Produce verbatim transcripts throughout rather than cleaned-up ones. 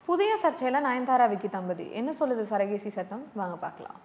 புதிய சர்ச்சையில நயன்தாரா விக்கி தம்பதி என்ன சொல்லுது சரகேசி சட்டம் வாங்க பார்க்கலாம்.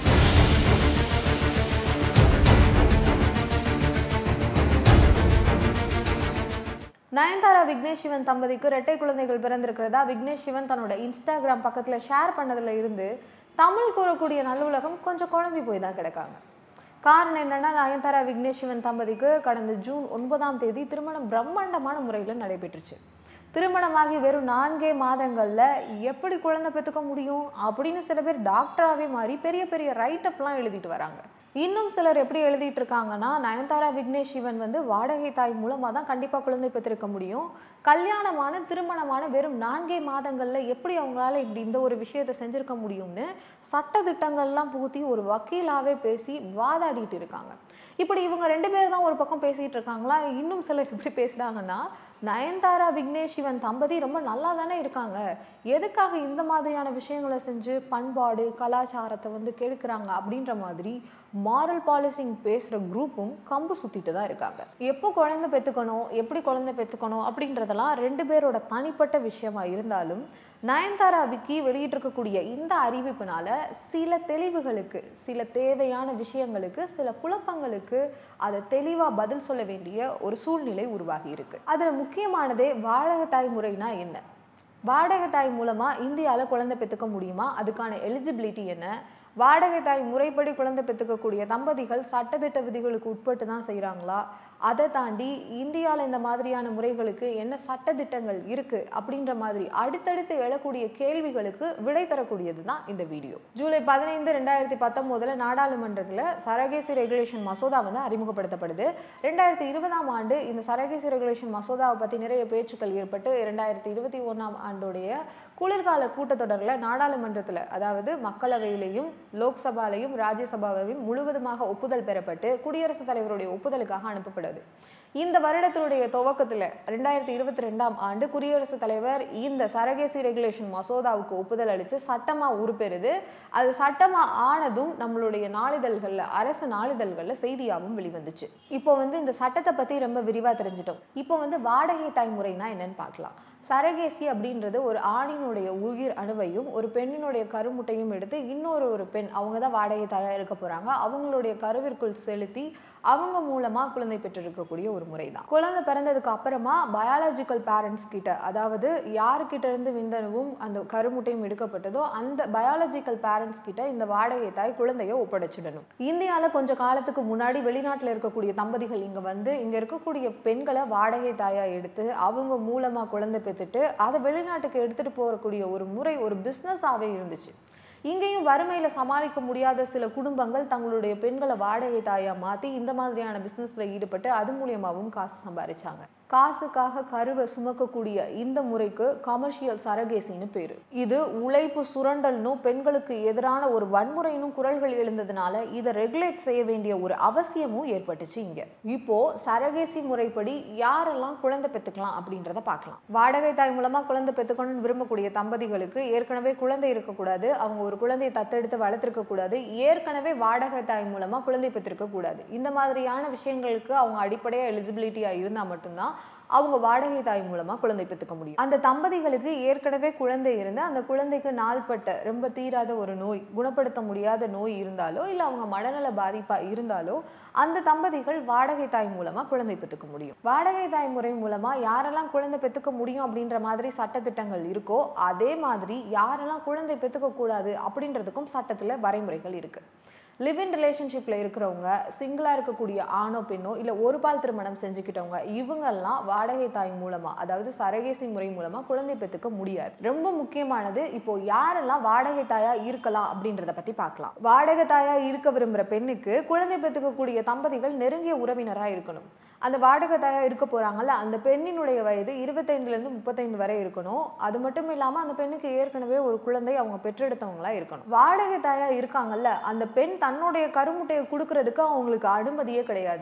நயன்தாரா விக்னேஷ் சிவன் தம்பதிக்கு இரட்டை குழந்தைகள் பிறந்திருக்கிறதா விக்னேஷ் சிவன் தன்னோட இன்ஸ்டாகிராம் பக்கத்துல ஷேர் பண்ணதுல இருந்து தமிழ் கூறக்கூடிய நல்லுலகம் கொஞ்சம் குழம்பி போய் தான் கிடக்காங்க. காரணம் என்னன்னா, நயன்தாரா விக்னேஷ் சிவன் தம்பதிக்கு கடந்த ஜூன் ஒன்பதாம் தேதி திருமணம் பிரம்மாண்டமான முறையில் நடைபெற்றுச்சு. திருமணமாகி வெறும் நான்கே மாதங்கள்ல எப்படி குழந்தை பெற்றுக்க முடியும் அப்படின்னு சில பேர் டாக்டராகவே மாறி பெரிய பெரிய ரைட்டப்லாம் எழுதிட்டு வராங்க. இன்னும் சிலர் எப்படி எழுதிட்டு இருக்காங்கன்னா, நயன்தாரா விக்னேஷ் சிவன் வந்து வாடகை தாய் மூலமாக தான் கண்டிப்பாக குழந்தை பெற்றிருக்க முடியும். கல்யாணமான திருமணமான வெறும் நான்கே மாதங்கள்ல எப்படி அவங்களால இப்படி இந்த ஒரு விஷயத்தை செஞ்சிருக்க முடியும்னு சட்ட திட்டங்கள்லாம் புகுத்தி ஒரு வக்கீலாவே பேசி வாதாடிட்டு இருக்காங்க. இப்படி இவங்க ரெண்டு பேர் தான் ஒரு பக்கம் பேசிட்டு இருக்காங்களா, இன்னும் சிலர் எப்படி பேசுறாங்கன்னா, நயன்தாரா விக்னேஷ் சிவன் தம்பதி ரொம்ப நல்லா தானே இருக்காங்க, எதுக்காக இந்த மாதிரியான விஷயங்களை செஞ்சு பண்பாடு கலாச்சாரத்தை வந்து கெடுக்கிறாங்க அப்படின்ற மாதிரி மாரல் பாலிசிங் பேசுகிற குரூப்பும் கம்பு சுற்றிட்டு தான் இருக்காங்க. எப்போ குழந்தை பெற்றுக்கணும், எப்படி குழந்தை பெற்றுக்கணும் அப்படின்றதெல்லாம் ரெண்டு பேரோட தனிப்பட்ட விஷயமா இருந்தாலும், நயன்தாரா விக்கி வெளியிட்டிருக்கக்கூடிய இந்த அறிவிப்புனால சில தெளிவுகளுக்கு, சில தேவையான விஷயங்களுக்கு, சில குழப்பங்களுக்கு அதை தெளிவாக பதில் சொல்ல வேண்டிய ஒரு சூழ்நிலை உருவாகி இருக்கு. அதில் முக்கியமானதே வாடகை தாய் முறைனா என்ன, வாடகை தாய் மூலமாக இந்தியாவில் குழந்தை பெற்றுக்க முடியுமா, அதுக்கான எலிஜிபிலிட்டி என்ன, வாடகை தாய் முறைப்படி குழந்தை பெற்றுக்கக்கூடிய தம்பதிகள் சட்டத்திட்ட விதிகளுக்கு உட்பட்டு தான் செய்கிறாங்களா, அதை தாண்டி இந்தியாவில் இந்த மாதிரியான முறைகளுக்கு என்ன சட்டத்திட்டங்கள் இருக்குது அப்படின்ற மாதிரி அடுத்தடுத்து எழக்கூடிய கேள்விகளுக்கு விடை தரக்கூடியது தான் இந்த வீடியோ. ஜூலை பதினைந்து ரெண்டாயிரத்தி பத்தொம்போதில் நாடாளுமன்றத்தில் சரகேசி ரெகுலேஷன் மசோதா வந்து அறிமுகப்படுத்தப்படுது. ரெண்டாயிரத்தி இருபதாம் ஆண்டு இந்த சரகேசி ரெகுலேஷன் மசோதாவை பற்றி நிறைய பேச்சுக்கள் ஏற்பட்டு ரெண்டாயிரத்தி இருபத்தி ஒன்றாம் ஆண்டுடைய குளிர்கால கூட்டத்தொடரில் நாடாளுமன்றத்தில், அதாவது மக்களவையிலையும் லோக்சபாலையும் ராஜ்யசபாவையும் முழுவதுமாக ஒப்புதல் பெறப்பட்டு குடியரசுத் தலைவருடைய ஒப்புதலுக்காக அனுப்பப்படுது. இந்த வருடத்தினுடைய துவக்கத்தில் ரெண்டாயிரத்தி இருபத்தி ரெண்டாம் ஆண்டு குடியரசுத் தலைவர் இந்த சரகேசி ரெகுலேஷன் மசோதாவுக்கு ஒப்புதல் அளித்து சட்டமாக உருப்பெறுது. அது சட்டமாக ஆனதும் நம்மளுடைய நாளிதழ்களில், அரசு நாளிதழ்களில் செய்தியாகவும் வெளிவந்துச்சு. இப்போ வந்து இந்த சட்டத்தை பற்றி ரொம்ப விரிவாக தெரிஞ்சிட்டோம். இப்போ வந்து வாடகை தாய் முறைனா என்னன்னு பார்க்கலாம். சரகேசி அப்படின்றது ஒரு ஆணினுடைய உயிர் அணுவையும் ஒரு பெண்ணினுடைய கருமுட்டையும் எடுத்து இன்னொரு ஒரு பெண், அவங்க தான் வாடகை தாயாக இருக்க போகிறாங்க, அவங்களுடைய கருவிற்குள் செலுத்தி அவங்க மூலமாக குழந்தை பெற்றிருக்கக்கூடிய ஒரு முறை தான். குழந்தை பிறந்ததுக்கு அப்புறமா பயாலஜிக்கல் பேரண்ட்ஸ் கிட்ட, அதாவது யாருக்கிட்ட இருந்து விந்தணுவும் அந்த கருமுட்டையும் எடுக்கப்பட்டதோ அந்த பயாலஜிக்கல் பேரண்ட்ஸ் கிட்ட இந்த வாடகை தாய் குழந்தைய ஒப்படைச்சிடணும். இந்தியாவில் கொஞ்சம் காலத்துக்கு முன்னாடி வெளிநாட்டில் இருக்கக்கூடிய தம்பதிகள் இங்கே வந்து இங்கே இருக்கக்கூடிய பெண்களை வாடகை தாயாக எடுத்து அவங்க மூலமாக குழந்தை பெற்றுட்டு அதை வெளிநாட்டுக்கு எடுத்துகிட்டு போகக்கூடிய ஒரு முறை ஒரு பிஸ்னஸாகவே இருந்துச்சு. இங்கேயும் வறுமையில் சமாளிக்க முடியாத சில குடும்பங்கள் தங்களுடைய பெண்களை வாடகை தாயாக மாற்றி இந்த மாதிரியான பிஸ்னஸில் ஈடுபட்டு அது மூலியமாகவும் காசு சம்பாதிச்சாங்க. காசுக்காக கருவை சுமக்கக்கூடிய இந்த முறைக்கு கமர்ஷியல் சரகேசின்னு பேரு. இது உழைப்பு சுரண்டல்னும் பெண்களுக்கு எதிரான ஒரு வன்முறையினும் குரல்கள் எழுந்ததுனால இதை ரெகுலேட் செய்ய வேண்டிய ஒரு அவசியமும் ஏற்பட்டுச்சு. இங்க இப்போ சரகேசி முறைப்படி யாரெல்லாம் குழந்தை பெற்றுக்கலாம் அப்படின்றத பார்க்கலாம். வாடகை தாய் மூலமா குழந்தை பெற்றுக்கணும்னு விரும்பக்கூடிய தம்பதிகளுக்கு ஏற்கனவே குழந்தை இருக்கக்கூடாது, அவங்க ஒரு குழந்தையை தத்தெடுத்து வளர்த்திருக்க கூடாது, ஏற்கனவே வாடகை தாய் மூலமா குழந்தை பெற்றிருக்க கூடாது. இந்த மாதிரியான விஷயங்களுக்கு அவங்க அடிப்படையா எலிஜிபிலிட்டியா இருந்தா மட்டும்தான் அவங்க வாடகை தாய் மூலமா குழந்தை பெற்றுக்க முடியும். அந்த தம்பதிகளுக்கு ஏற்கனவே குழந்தை இருந்து அந்த குழந்தைக்கு நாள்பட்ட ரொம்ப தீராத ஒரு நோய், குணப்படுத்த முடியாத நோய் இருந்தாலோ இல்லை அவங்க மனநல பாதிப்பா இருந்தாலோ அந்த தம்பதிகள் வாடகை தாய் மூலமா குழந்தை பெற்றுக்க முடியும். வாடகை தாய் முறை மூலமா யாரெல்லாம் குழந்தை பெற்றுக்க முடியும் அப்படின்ற மாதிரி சட்டத்திட்டங்கள் இருக்கோ அதே மாதிரி யாரெல்லாம் குழந்தை பெற்றுக்க கூடாது அப்படின்றதுக்கும் சட்டத்துல வரைமுறைகள் இருக்கு. லிவ் இன் ரிலேஷன்ஷிப்பில் இருக்கிறவங்க, சிங்கிளாக இருக்கக்கூடிய ஆணோ பெண்ணோ இல்லை ஒரு பால் திருமணம் செஞ்சுக்கிட்டவங்க, இவங்கெல்லாம் வாடகை தாய் மூலமாக, அதாவது சரகேசி முறை மூலமாக குழந்தை பெற்றுக்க முடியாது. ரொம்ப முக்கியமானது, இப்போ யாரெல்லாம் வாடகை தாயாக இருக்கலாம் அப்படின்றத பற்றி பார்க்கலாம். வாடகை தாயாக இருக்க விரும்புகிற பெண்ணுக்கு குழந்தை பெற்றுக்கக்கூடிய தம்பதிகள் நெருங்கிய உறவினராக இருக்கணும். அந்த வாடகை தாயாக இருக்க போகிறாங்கல்ல அந்த பெண்ணினுடைய வயது இருபத்தைந்துலேருந்து முப்பத்தைந்து வரை இருக்கணும். அது மட்டும் இல்லாமல் அந்த பெண்ணுக்கு ஏற்கனவே ஒரு குழந்தை அவங்க பெற்றெடுத்தவங்களா இருக்கணும். வாடகை தாயாக இருக்காங்கல்ல அந்த பெண் தன்னுடைய கருமுட்டையை கொடுக்கறதுக்கு அவங்களுக்கு அனுமதியே கிடையாது.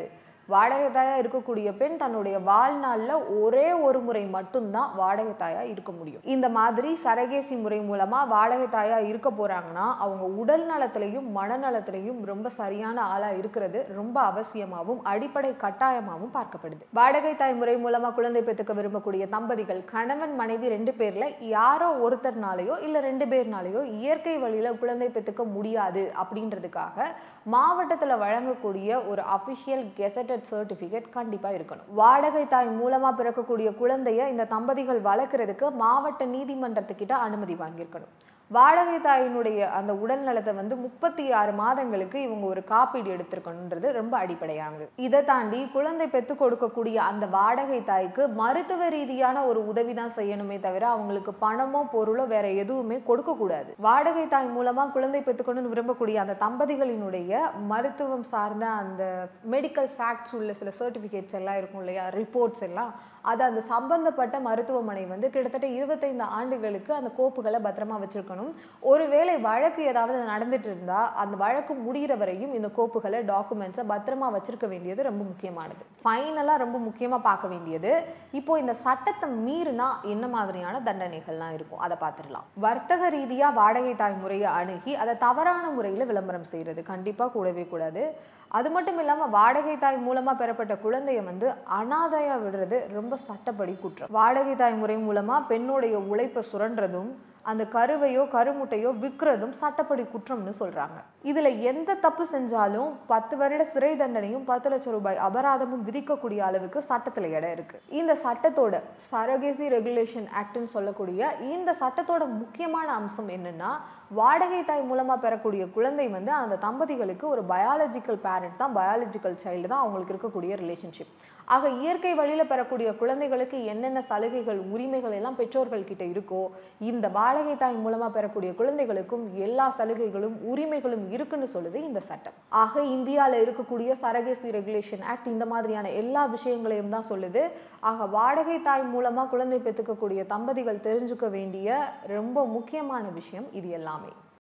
வாடகை தாயா இருக்கக்கூடிய பெண் தன்னுடைய வாழ்நாள்ல ஒரே ஒரு முறை மட்டும்தான் வாடகை தாயா இருக்க முடியும். இந்த மாதிரி சரகேசி முறை மூலமா வாடகை தாயா இருக்க போறாங்கன்னா அவங்க உடல் நலத்திலையும் மனநலத்திலையும் ரொம்ப சரியான ஆளா இருக்கிறது ரொம்ப அவசியமாகவும் அடிப்படை கட்டாயமாகவும் பார்க்கப்படுது. வாடகை தாய் முறை மூலமா குழந்தை பெற்றுக்க விரும்பக்கூடிய தம்பதிகள் கணவன் மனைவி ரெண்டு பேர்ல யாரோ ஒருத்தர்னாலேயோ இல்ல ரெண்டு பேர்னாலேயோ இயற்கை வழியில குழந்தை பெற்றுக்க முடியாது அப்படின்றதுக்காக மாவட்டத்துல வழங்கக்கூடிய ஒரு அபிஷியல் கெசட்டட் சர்டிபிகேட் கண்டிப்பா இருக்கணும். வாடகை தாய் மூலமா பிறக்கக்கூடிய குழந்தைய இந்த தம்பதிகள் வளர்க்கறதுக்கு மாவட்ட நீதிமன்றத்துக்கிட்ட அனுமதி வாங்கியிருக்கணும். வாடகை தாயினுடைய அந்த உடல் நலத்தை வந்து முப்பத்தி ஆறு மாதங்களுக்கு இவங்க ஒரு காப்பீடு எடுத்திருக்கணுன்றது ரொம்ப அடிப்படையானது. இதை தாண்டி குழந்தை பெற்று கொடுக்கக்கூடிய அந்த வாடகை தாய்க்கு மருத்துவ ரீதியான ஒரு உதவி தான் செய்யணுமே தவிர அவங்களுக்கு பணமோ பொருளோ வேற எதுவுமே கொடுக்க கூடாது. வாடகை தாய் மூலமா குழந்தை பெற்றுக்கணும்னு விரும்பக்கூடிய அந்த தம்பதிகளினுடைய மருத்துவம் சார்ந்த அந்த மெடிக்கல் ஃபேக்ட்ஸ் உள்ள சில சர்டிபிகேட்ஸ் எல்லாம் இருக்கும் இல்லையா, ரிப்போர்ட்ஸ் எல்லாம், அது அந்த சம்பந்தப்பட்ட மருத்துவமனை வந்து கிட்டத்தட்ட இருபத்தைந்து ஆண்டுகளுக்கு அந்த கோப்புகளை பத்திரமா வச்சிருக்கணும். ஒருவேளை வழக்கு ஏதாவது நடந்துட்டு இருந்தா அந்த வழக்கு முடிகிற வரையும் இந்த கோப்புகளை டாக்குமெண்ட்ஸை பத்திரமா வச்சிருக்க வேண்டியது ரொம்ப முக்கியமானது. ஃபைனலா ரொம்ப முக்கியமா பார்க்க வேண்டியது, இப்போ இந்த சட்டத்தை மீறினா என்ன மாதிரியான தண்டனைகள்லாம் இருக்கும் அதை பார்த்துடலாம். வர்த்தக ரீதியா வாடகை தாய் முறையை அணுகி அதை தவறான முறையில் விளம்பரம் செய்யறது கண்டிப்பா கூடவே கூடாது. அது மட்டும் இல்லாம வாடகை தாய் மூலமா பெறப்பட்ட குழந்தைய வந்து அனாதையா விடுறது ரொம்ப சட்டப்படி குற்றம். வாடகை தாய் முறை மூலமா பெண்ணுடைய உழைப்பை சுரண்டதும் அந்த கருவையோ கருமுட்டையோ விற்கிறதும் சட்டப்படி குற்றம்னு சொல்றாங்க. இதுல எந்த தப்பு செஞ்சாலும் பத்து வருட சிறை தண்டனையும் பத்து லட்சம் ரூபாய் அபராதமும் விதிக்கக்கூடிய அளவுக்கு சட்டத்துல இடம் இருக்கு. இந்த சட்டத்தோட சரகேசி ரெகுலேஷன் ஆக்ட்னு சொல்லக்கூடிய இந்த சட்டத்தோட முக்கியமான அம்சம் என்னன்னா, வாடகை தாய் மூலமா பெறக்கூடிய குழந்தை வந்து அந்த தம்பதிகளுக்கு ஒரு பயாலஜிக்கல் பேரண்ட் தான், பயாலஜிக்கல் சைல்டு தான் அவங்களுக்கு இருக்கக்கூடிய ரிலேஷன்ஷிப். ஆக இயற்கை வழியில பெறக்கூடிய குழந்தைகளுக்கு என்னென்ன சலுகைகள் உரிமைகள் எல்லாம் பெற்றோர்கள் கிட்ட இருக்கோ, இந்த வாடகை தாய் மூலமா பெறக்கூடிய குழந்தைகளுக்கும் எல்லா சலுகைகளும் உரிமைகளும் இருக்குன்னு சொல்லுது இந்த சட்டம். ஆக இந்தியாவில் இருக்கக்கூடிய சரகேசி ரெகுலேஷன் ஆக்ட் இந்த மாதிரியான எல்லா விஷயங்களையும் தான் சொல்லுது. ஆக வாடகை தாய் மூலமா குழந்தை பெற்றுக்கக்கூடிய தம்பதிகள் தெரிஞ்சுக்க வேண்டிய ரொம்ப முக்கியமான விஷயம் இது எல்லாமே.